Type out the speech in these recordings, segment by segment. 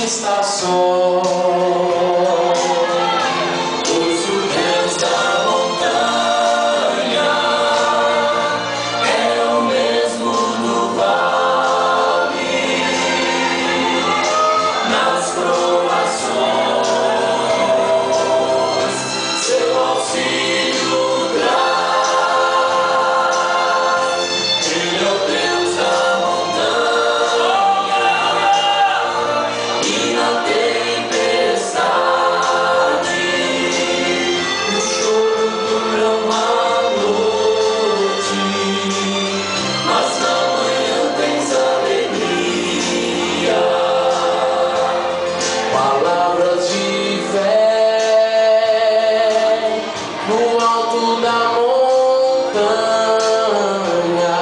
está só. Pois o Deus da montanha é o mesmo do vale. Nas provações, seu auxílio traz. Ele é o Deus da montanha e na tempestade o choro dura uma noite, mas na manhã tens alegria. Palavras de fé no alto da montanha.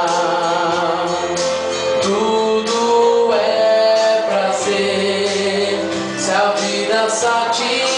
Tudo é prazer se a vida satisfaz.